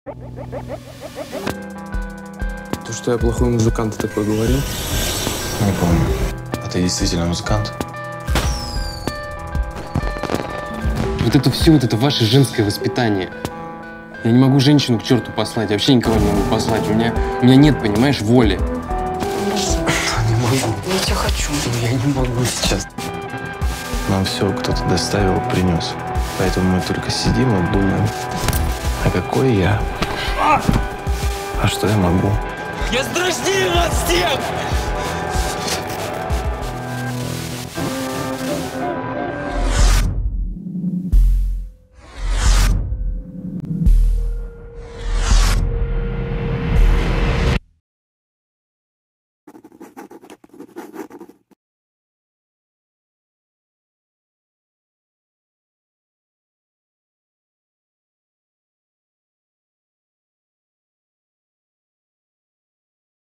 То, что я плохой музыкант, ты такое говорил? Не помню. А ты действительно музыкант? Вот это все, вот это ваше женское воспитание. Я не могу женщину к черту послать, я вообще никого не могу послать. У меня нет, понимаешь, воли. Не могу. Я тебя хочу. Я не могу сейчас. Нам все кто-то доставил, принес. Поэтому мы только сидим и думаем, а какой я? А что я могу? Я страшнее вас всех!